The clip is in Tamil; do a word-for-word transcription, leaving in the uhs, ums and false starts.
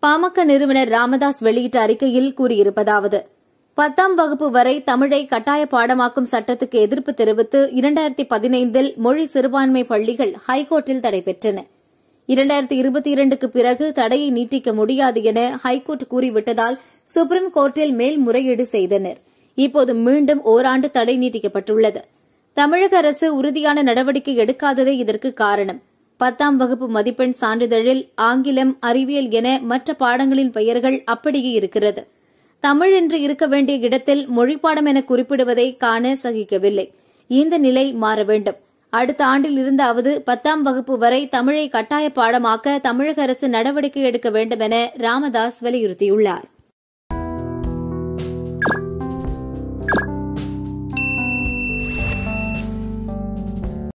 பாமக நிறுவனர் ராமதாஸ் வெளியிட்ட அறிக்கையில் கூறியிருப்பதாவது: பத்தாம் வகுப்பு வரை தமிழை கட்டாய பாடமாக்கும் சட்டத்துக்கு எதிர்ப்பு தெரிவித்து இரண்டாயிரத்தி பதினைந்தில் மொழி சிறுபான்மை பள்ளிகள் ஹைகோர்ட்டில் தடை பெற்றன. இரண்டாயிரத்தி இருபத்தி இரண்டுக்கு பிறகு தடையை நீட்டிக்க முடியாது என ஹைகோர்ட் கூறிவிட்டதால் சுப்ரீம் கோர்ட்டில் மேல்முறையீடு செய்தனர். இப்போது மீண்டும் ஓராண்டு தடை நீட்டிக்கப்பட்டுள்ளது. தமிழக அரசு உறுதியான நடவடிக்கை எடுக்காததே இதற்கு காரணம். பத்தாம் வகுப்பு மதிப்பெண் சான்றிதழில் ஆங்கிலம், அறிவியல் என மற்ற பாடங்களின் பெயர்கள் அப்படியே இருக்கிறது. தமிழ் என்று இருக்க வேண்டிய இடத்தில் மொழிப்பாடம் என குறிப்பிடுவதை காண சகிக்கவில்லை. இந்த நிலை மாற வேண்டும். அடுத்த ஆண்டில் இருந்தாவது பத்தாம் வகுப்பு வரை தமிழை கட்டாய பாடமாக்க தமிழக அரசு நடவடிக்கை எடுக்க வேண்டும் என ராமதாஸ் வலியுறுத்தியுள்ளார்.